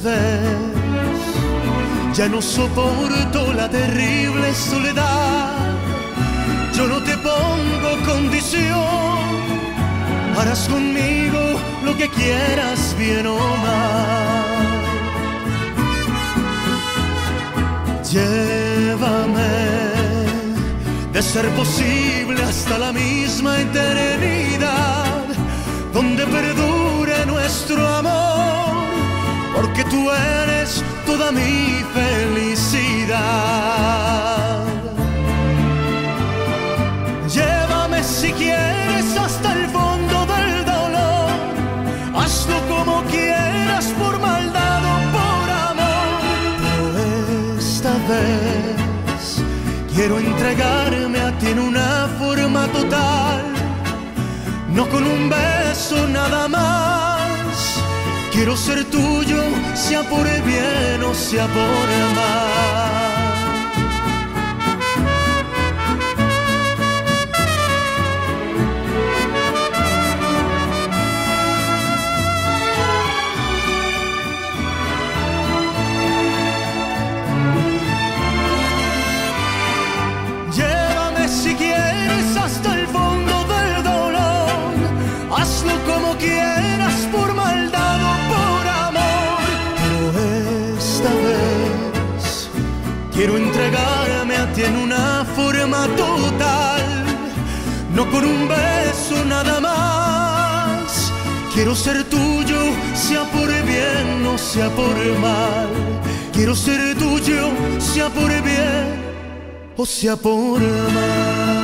vez ya no soporto la terrible soledad. Yo no te pongo condición, harás conmigo lo que quieras, bien o mal. Llévame, de ser posible, hasta la misma eternidad, donde perdure nuestro amor, porque tú eres toda mi felicidad. Llévame si quieres hasta el fondo del dolor, hazlo como quieras, por maldad o por amor. Pero esta vez quiero entregarme a ti en una forma total, no con un beso nada más. Quiero ser tuyo, sea por el bien o sea por el mal. Llévame si quieres hasta el fondo del dolor, hazlo como quieras, por maldad o por amor. Pero esta vez quiero entregarme a ti en una forma total, no con un beso nada más. Quiero ser tuyo, sea por el bien o sea por el mal. Quiero ser tuyo, sea por el bien o sea por el mal.